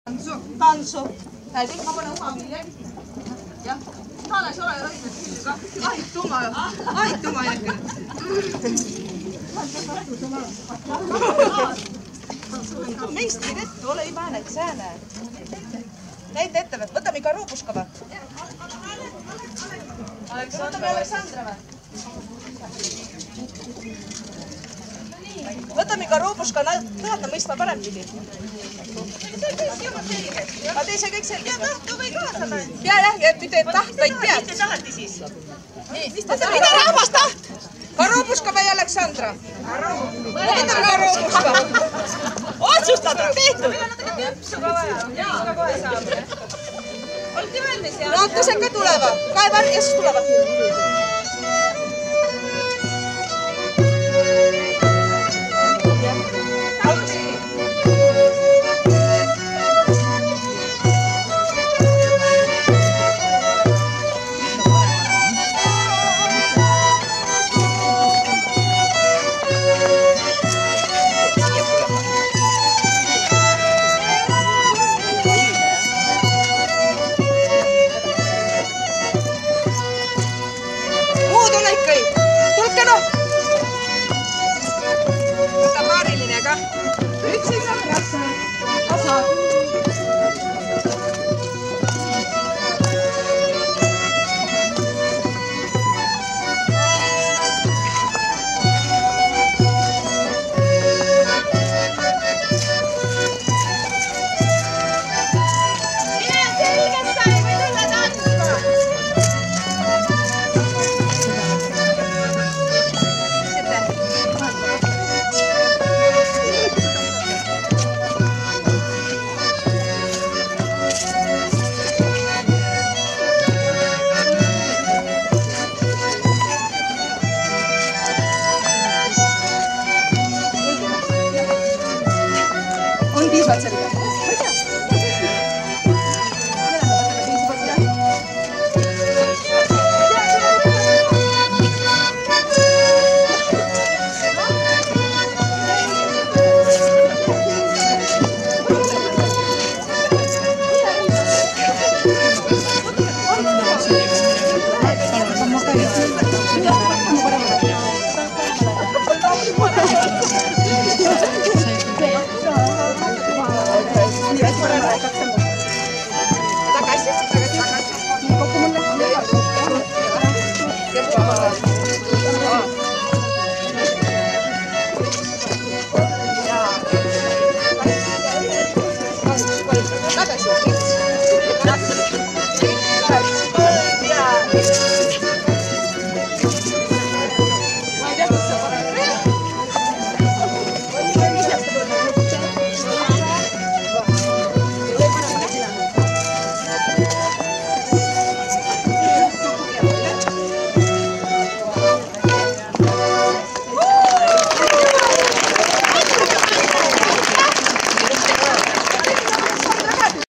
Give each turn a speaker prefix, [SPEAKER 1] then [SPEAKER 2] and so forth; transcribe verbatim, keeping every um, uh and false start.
[SPEAKER 1] Tantsu.
[SPEAKER 2] Tantsu. Näid, ma panen oma vilja. Jah. Taales ole õiget ka. Aituma. Aituma jätkõne. Meistri ette, ole juba äänet, sääne. Näid ette, võtame ikka Ruubuska või? Võtame Aleksandra või? Võtame ikka Ruubuska, tahad ta mõistma parem pidi? Ma tee see kõik selgeks. Ja tahtu või kaasa näed? Ja jah, ja mitte tahta ei tead. Mis te tahate siis? Mida rahvas taht? Ka Ruubuska või Aleksandra? Võtame ka Ruubuska. Otsustada, tehtud. Meil on natuke tüpsu ka vaja. Jaa, kohe saame. Olete valmis? Naatused ka tulevad. Kaevar ja siis tulevad. Yksi sarjassa osa. Tagasi.